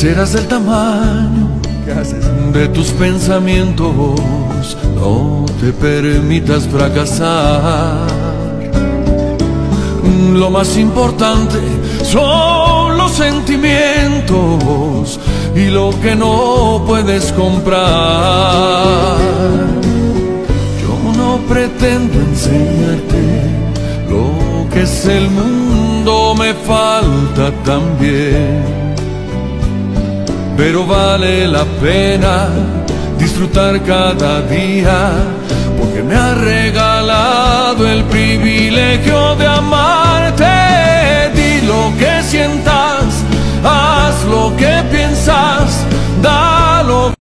serás del tamaño de tus pensamientos, no te permitas fracasar. Lo más importante son los sentimientos y lo que no puedes comprar. Yo no pretendo enseñarte lo que es el mundo, me falta también, pero vale la pena disfrutar cada día, porque me ha regalado el privilegio